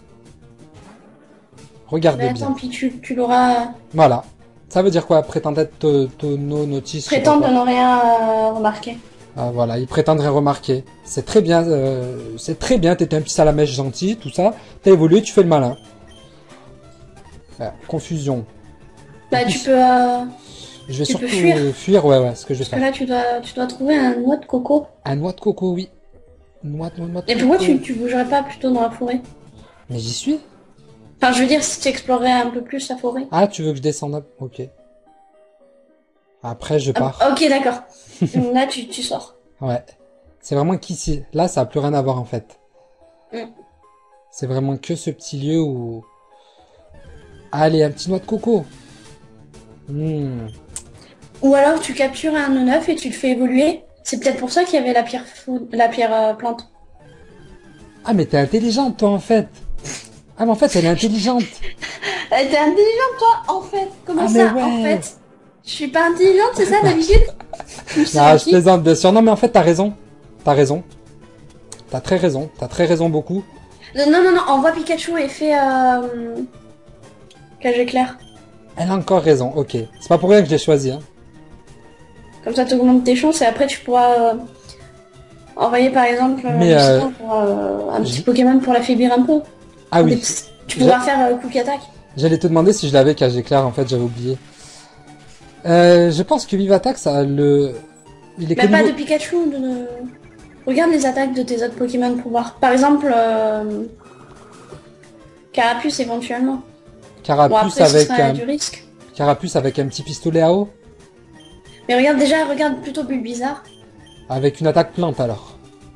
Regardez Mais bien. attends, puis tu, tu l'auras... Voilà. Ça veut dire quoi? Prétend être to- tono notice. je sais pas Prétendre quoi. de ne rien euh, remarquer. Ah, voilà, il prétendrait remarquer. C'est très bien, euh, c'est très bien, t'étais un petit salamèche gentil, tout ça. T'as évolué, tu fais le malin. Voilà, confusion. Bah En tu plus, peux... Euh... Je vais tu surtout peux fuir. euh, fuir, ouais, ouais, ce que je vais Parce que faire. là, tu dois, tu dois trouver un noix de coco. Un noix de coco, oui. Noix de, noix de Et coco. pourquoi tu, tu bougerais pas plutôt dans la forêt? Mais j'y suis. Enfin, je veux dire, si tu explorerais un peu plus la forêt. Ah, tu veux que je descende un- Ok. Après, je pars. Ah, ok, d'accord. Là, tu, tu sors. Ouais. C'est vraiment qu'ici. Là, ça a plus rien à voir, en fait. Mm. C'est vraiment que ce petit lieu où... Allez, un petit noix de coco. Hmm. Ou alors, tu captures un nœud neuf et tu le fais évoluer. C'est peut-être pour ça qu'il y avait la pierre, fou... la pierre euh, plante. Ah, mais t'es intelligente, toi, en fait. Ah, mais en fait, elle est intelligente. Euh, T'es intelligente, toi, en fait. Comment Ah, ça, mais en ouais. fait? Je suis pas intelligente, c'est ça, d'habitude? Je sais Ah, pas je qui. plaisante, bien sûr. Non, mais en fait, t'as raison. T'as raison. T'as très raison. T'as très raison beaucoup. Non, non, non, non, envoie Pikachu et fais... Euh... Cage éclair. Elle a encore raison, ok. C'est pas pour rien que je l'ai choisi, hein. Comme ça, t'augmentes tes chances et après, tu pourras... Euh... Envoyer, par exemple, euh, Mais, je sais euh, pas, pour, euh, un petit je- Pokémon pour l'affaiblir un peu. Ah Des oui. petits- Tu pourras faire euh, Quick Attack. J'allais te demander si je l'avais cage éclair, en fait, j'avais oublié. Euh, je pense que Vivatac, ça le... Il est Mais que pas niveau- de Pikachu, de... de- Regarde les attaques de tes autres Pokémon pour voir. Par exemple, euh... Carapuce éventuellement. Bon, Carapuce après, ce avec sera un... du risque. Carapuce avec un petit pistolet à eau. Mais regarde déjà, regarde plutôt Bulbizarre. Avec une attaque plante, alors.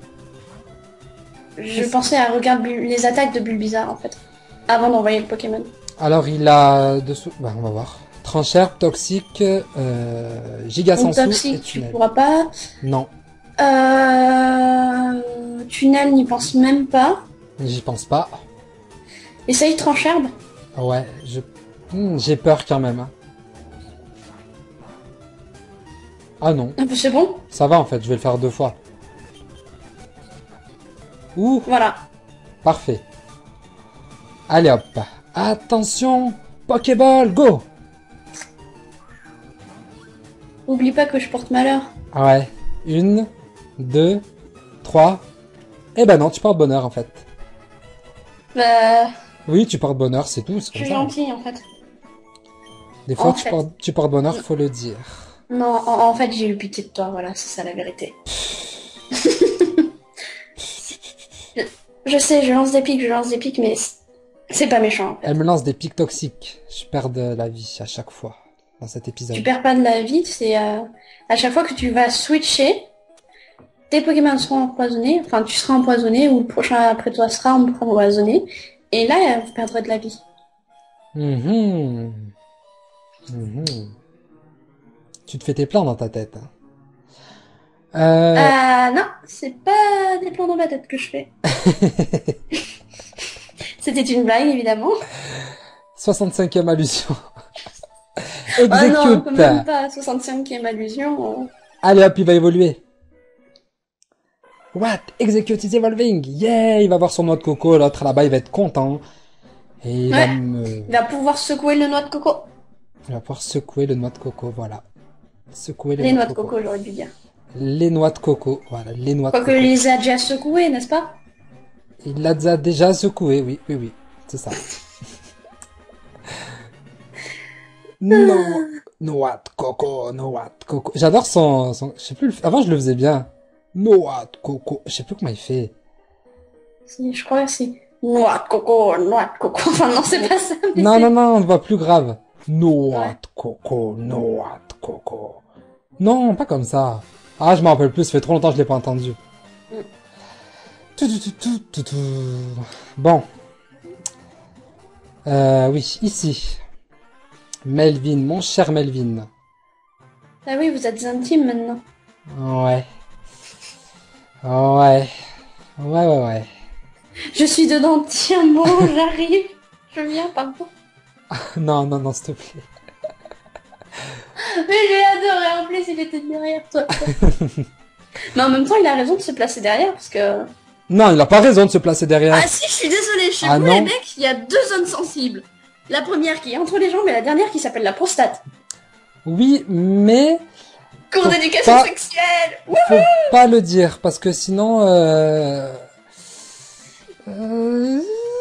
Je pensais à regarder Bul- les attaques de Bulbizarre en fait. Avant d'envoyer le Pokémon. Alors, il a... Dessous... Bah, on va voir. Tranchère, toxique, euh... giga Donc sensu et Toxic, tu tunnel. pourras pas. Non, Euh... Tunnel, n'y pense même pas. j'y pense pas. Essaye Trancherbe. Ouais, je... Hmm, j'ai peur quand même. hein. Ah non, Un peu c'est bon. ça va en fait, je vais le faire deux fois. Ouh, Voilà. parfait. Allez hop. Attention, Pokéball, go! Oublie pas que je porte malheur. Ah ouais, une, deux, trois. Eh ben non, tu portes bonheur en fait. Bah... Oui, tu portes bonheur, c'est tout, c'est Je comme suis ça. gentille en fait. Des fois, En tu, fait. portes, tu portes bonheur, faut le dire. Non, en, en fait j'ai eu pitié de toi, voilà, c'est ça la vérité. je, je sais, je lance des pics, je lance des pics, mais c'est- c'est pas méchant en fait. Elle me lance des pics toxiques. Je perds de la vie à chaque fois dans cet épisode. Tu perds pas de la vie, c'est euh, à chaque fois que tu vas switcher, tes Pokémon seront empoisonnés, enfin tu seras empoisonné ou le prochain après toi sera empoisonné, et là vous perdrez de la vie. Mhm. Mhm. Tu te fais tes plans dans ta tête. hein. Euh... Ah non, c'est pas des plans dans ma tête que je fais. C'était une blague évidemment. soixante-cinquième allusion. Ah non, Execute. quand même pas soixante-cinquième allusion. euh. Allez hop, il va évoluer. What? Execute is evolving. Yeah, il va voir son noix de coco. L'autre là-bas, il va être content. Et il va Ouais. me... Il va pouvoir secouer le noix de coco. Il va pouvoir secouer le noix de coco, voilà. Secouer Les noix de coco, j'aurais dû dire. Les noix de coco, voilà, les noix de Quoique coco. il les a déjà secoués, n'est-ce pas? Il l'a déjà- déjà secoué, oui, oui, oui, c'est ça. No, noix de coco, noix de coco. J'adore son, son, je sais plus, le- avant je le faisais bien. Noix de coco. Je sais plus comment il fait. Si, je crois que c'est noix de coco, noix de coco. Enfin, non, c'est pas ça, mais Non, c'est... non, non, on voit plus grave. Noix Ouais. de coco, noix de coco. Non, pas comme ça. Ah, je m'en rappelle plus, ça fait trop longtemps que je l'ai pas entendu. Mm. Tout, tout, tout, tout, tout, tout. Bon. Euh, oui, ici. Melvin, mon cher Melvin. Ah oui, vous êtes intimes maintenant. Ouais. Ouais. Ouais, ouais, ouais. Je suis dedans, tiens, bon, j'arrive. Je viens, pardon. Non, non, non, s'il te plaît. Mais j'ai adoré, en plus, il était derrière toi. Mais en même temps, il a raison de se placer derrière, parce que... Non, il a pas raison de se placer derrière. Ah si, je suis désolée, chez Ah vous, non. les mecs, il y a deux zones sensibles. La première qui est entre les jambes et la dernière qui s'appelle la prostate. Oui, mais Cours Faut d'éducation pas- sexuelle. Ouh. faut pas le dire parce que sinon. Euh... euh,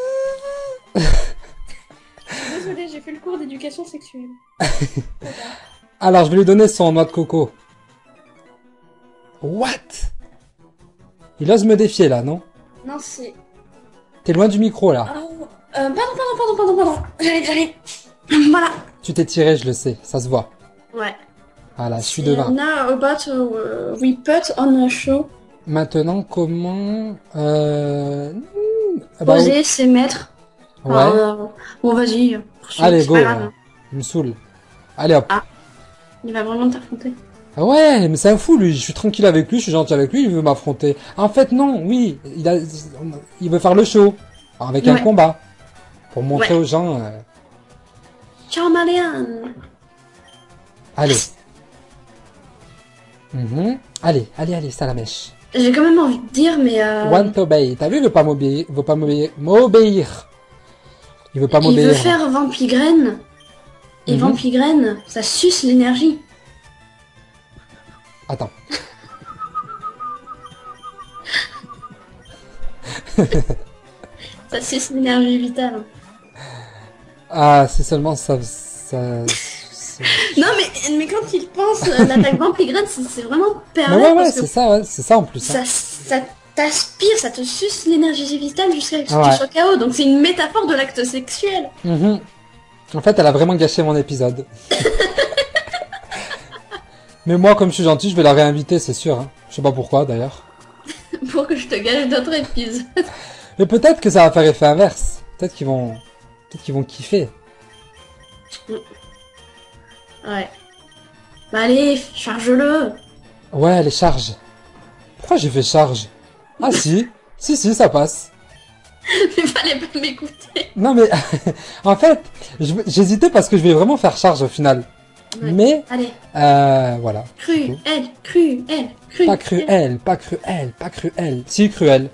Désolée, j'ai fait le cours d'éducation sexuelle. Alors, je vais lui donner son noix de coco. What? Il ose me défier là, non? Non, c'est... T'es loin du micro là. Oh, euh, pardon, pardon, pardon, pardon, pardon. J'allais, j'allais. Voilà. Tu t'es tiré, je le sais, ça se voit. Ouais. Voilà, je suis devant. Now about uh, we put on a show. Maintenant, comment... Euh... hmm, ah bah, Poser, c'est mettre. ouais. Euh, bon, vas-y. Allez, c'est go. pas grave. euh, Il me saoule. Allez hop. Il va vraiment t'affronter. Ah ouais, mais c'est un fou lui, je suis tranquille avec lui, je suis gentil avec lui, il veut m'affronter. En fait non, oui, il a, il veut faire le show, avec un Ouais. combat, pour montrer Ouais. aux gens, euh, Charmeleon. allez. Mhm. Allez, allez, allez, ça la mèche. J'ai quand même envie de dire, mais euh, Want to obey, t'as vu, il veut pas m'obéir, il veut pas m'obéir, m'obéir. Il veut pas il veut m'obéir. faire Vampigraine. Et Mhm. Vampigraine, ça suce l'énergie. Attends. Ça suce l'énergie vitale. Ah, c'est seulement ça, ça... c'est- Non, mais, mais quand il pense, euh, l'attaque Vampigraine, c'est c'est vraiment Mais pervers. ouais, ouais, parce que c'est ça, ouais, c'est ça en plus. hein. ça, ça t'aspire, ça te suce l'énergie vitale jusqu'à ce que Ouais. tu sois K O. Donc c'est une métaphore de l'acte sexuel. Mhm. En fait, elle a vraiment gâché mon épisode. Mais moi, comme je suis gentil, je vais la réinviter, c'est sûr. Hein. Je sais pas pourquoi, d'ailleurs. Pour que je te gâche d'autres épisodes. Mais peut-être que ça va faire effet inverse. Peut-être qu'ils vont, peut-être qu'ils vont kiffer. Ouais. Bah allez, charge-le. Ouais, les charges. Pourquoi j'ai fait charge? Ah si, si, si, ça passe. Mais fallait pas m'écouter. Non mais, en fait, je- j'hésitais parce que je vais vraiment faire charge au final. Ouais. Mais, Allez, euh, voilà. cruel, cruel, cruel. Pas cruel, pas cruel, pas cruel. Si, cruel.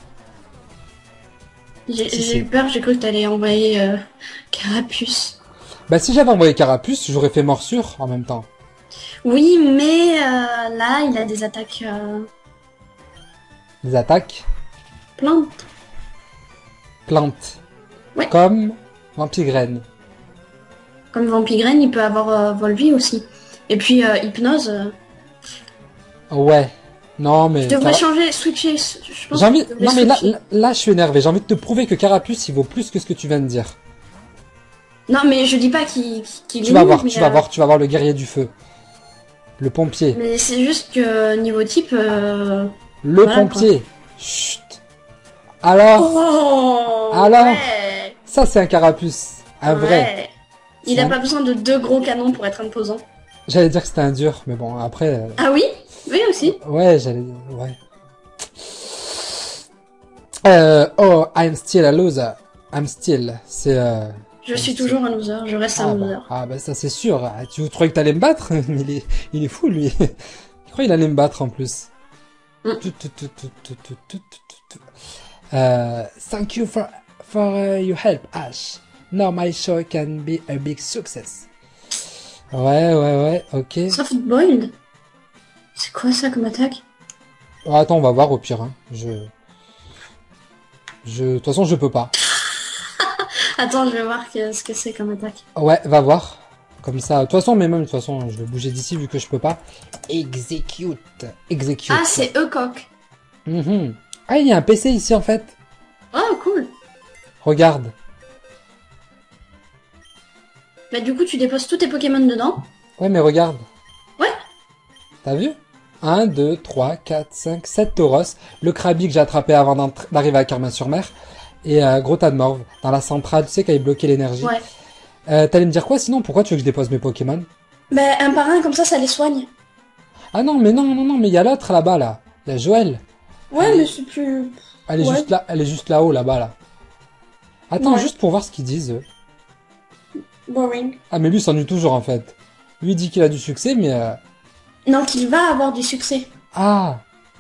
J'ai Si, j'ai si. eu peur, j'ai cru que t'allais envoyer euh, Carapuce. Bah si j'avais envoyé Carapuce, j'aurais fait morsure en même temps. Oui, mais euh, là, il a des attaques euh, Les attaques, plantes. plantes. Ouais. Comme Vampigraine. Comme Vampigraine, il peut avoir euh, Volvi aussi. Et puis euh, Hypnose. euh, Ouais. Non mais... Je devrais Cara- changer, switcher. Je pense J'ai envie... que je devrais Non mais là, switcher. là, là, je suis énervé. J'ai envie de te prouver que Carapuce, il vaut plus que ce que tu viens de dire. Non, mais je dis pas qu'il qu'il Tu est vas nul, voir, mais, tu vas euh, voir, tu vas voir le guerrier du feu. Le pompier. Mais c'est juste que niveau type. Euh... Le voilà, pompier. Chut. Alors, Oh Alors ouais, ça c'est un Carapuce. Un vrai. ouais. Il C'est a un- pas besoin de deux gros canons pour être imposant. J'allais dire que c'était un dur, mais bon, après... euh, Ah oui? Oui aussi. Ouais, j'allais... Ouais. Euh, oh, I'm still a loser. I'm still. C'est... Euh... Je suis toujours un loser, je reste Ah un bah, loser. ah bah ça c'est sûr. Ah, tu croyais que t'allais me battre? il, est, il est fou lui. Je crois qu'il allait me battre en plus. Mm. Tout, tout, tout, tout, tout, tout, tout, tout, tout. Euh, thank you for, for uh, your help, Ash. Now my show can be a big success. Ouais, ouais, ouais, ok. Soft boiled? C'est quoi ça comme attaque? Oh, attends, on va voir au pire. Hein. Je... Je... De toute façon, je peux pas. Attends, je vais voir que- ce que c'est comme attaque. Ouais, va voir. Comme ça, de toute façon, mais même, de toute façon, je vais bouger d'ici vu que je peux pas. Execute. Execute. Ah, c'est E-Coq. Mhm. Ah, il y a un P C ici, en fait. Oh, cool. Regarde. Bah, du coup, tu déposes tous tes Pokémon dedans. Ouais, mais regarde. Ouais. T'as vu? un, deux, trois, quatre, cinq, sept Tauros. Le Krabi que j'ai attrapé avant d'arriver à Carmin-sur-Mer. Et euh, gros tas de morve. Dans la centrale, tu sais, quand il bloquait l'énergie. Ouais. Euh, T'allais me dire quoi sinon? Pourquoi tu veux que je dépose mes Pokémon? Bah, un par un, comme ça, ça les soigne. Ah non, mais non, non, non, mais il y a l'autre là-bas, là. Il y a Joël. Ouais, elle mais est... c'est plus... Elle est ouais. juste là, elle est juste là-haut, là-bas, là. Attends, Ouais. juste pour voir ce qu'ils disent. eux. Boring. Ah, mais lui, il s'ennuie toujours, en fait. Lui, il dit qu'il a du succès, mais... Euh... Non, qu'il va avoir du succès. Ah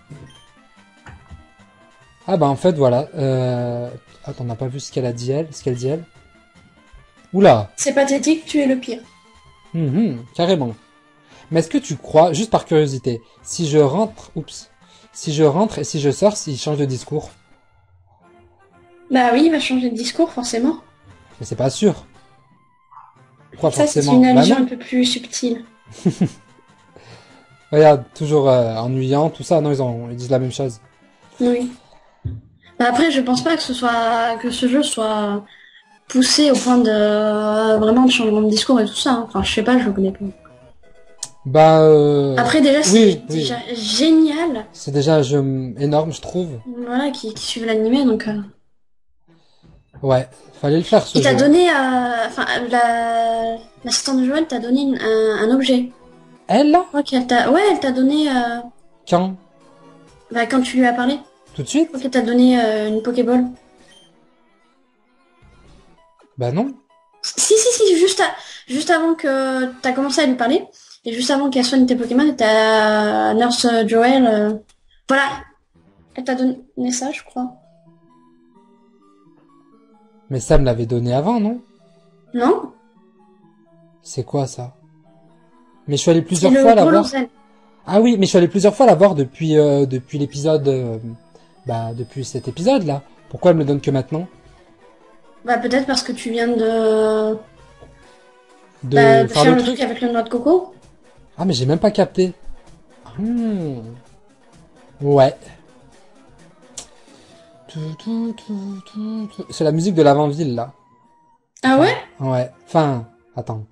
Ah, bah, en fait, voilà. Euh... Attends, on n'a pas vu ce qu'elle a dit, elle. Ce qu'elle dit, elle. Oula. C'est pathétique, tu es le pire. Mhm, carrément. Mais est-ce que tu crois, juste par curiosité, si je rentre... Oups. Si je rentre et si je sors, s'il change de discours? Bah oui, il va changer de discours, forcément. Mais c'est pas sûr. Pourquoi Ça, c'est forcément? une Bah allusion non. un peu plus subtile. Regarde, toujours euh, ennuyant, tout ça. Non, ils, ont, ils disent la même chose. Oui. Bah après, je pense pas que ce soit que ce jeu soit poussé au point de euh, vraiment de changement de discours et tout ça. hein. Enfin, je sais pas, je le connais pas. Bah... Euh... Après, déjà, c'est oui, oui. déjà génial. C'est déjà un jeu énorme, je trouve. Voilà, qui, qui suivent l'animé, donc. Euh... Ouais, fallait le faire, ce Il jeu. t'a donné, euh... enfin, la l'assistante de Joël t'a donné une- un, un objet. Elle, là? Ok, elle t'a, ouais, elle t'a donné, euh... Quand? bah quand tu lui as parlé. Tout de suite? Ok, t'as donné euh, une Pokéball. Bah non. Si, si, si, juste, à- juste avant que t'as commencé à lui parler, et juste avant qu'elle soigne tes Pokémon, t'as Nurse Joël, euh, voilà, elle t'a donné ça, je crois. Mais ça me l'avait donné avant, non? Non? C'est quoi, ça? Mais je suis allé C'est plusieurs le fois la voir. Colosel. Ah oui, mais je suis allé plusieurs fois la voir depuis, euh, depuis l'épisode... euh, bah, depuis cet épisode-là. Pourquoi elle me le donne que maintenant? Bah peut-être parce que tu viens de, De bah, de faire, faire le le truc? truc avec le noix de coco. Ah, mais j'ai même pas capté. Hmm. Ouais. Tout, tout, tout, tout, tout. C'est la musique de l'avant-ville, là. Ah ouais? Ouais. Enfin, attends.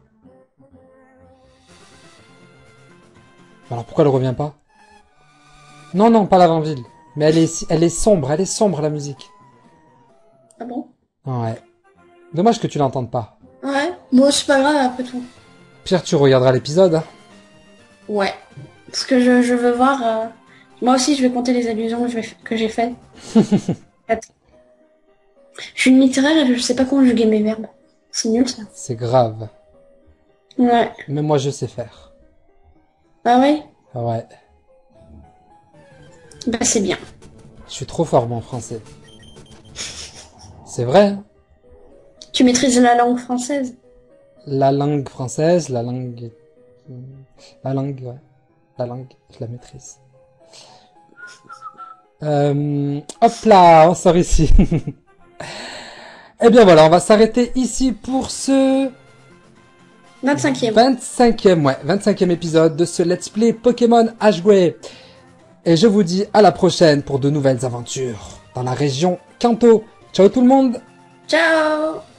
Alors pourquoi elle revient pas? Non, non, pas l'avant-ville. Mais elle est, elle est sombre, elle est sombre, la musique. Ah bon? Ouais. Dommage que tu l'entendes pas. Ouais. Bon, c'est pas grave après tout. Pire, tu regarderas l'épisode. Hein. Ouais. Parce que je, je veux voir... euh, moi aussi, je vais compter les allusions que je vais- que j'ai faites. Attends. Je suis une littéraire et je sais pas conjuguer mes verbes. C'est nul, ça. C'est grave. Ouais. Mais moi, je sais faire. Ah ouais? Ouais. Bah c'est bien. Je suis trop fort, moi, en français. C'est vrai, hein. Tu maîtrises la langue française? La langue française, la langue... La langue, ouais. La langue, je la maîtrise. Euh, hop là, on sort ici. Eh bien voilà, on va s'arrêter ici pour ce... vingt-cinquième. vingt-cinquième, ouais, vingt-cinquième épisode de ce Let's Play Pokémon H-Way. Et je vous dis à la prochaine pour de nouvelles aventures dans la région Kanto. Ciao tout le monde! Ciao!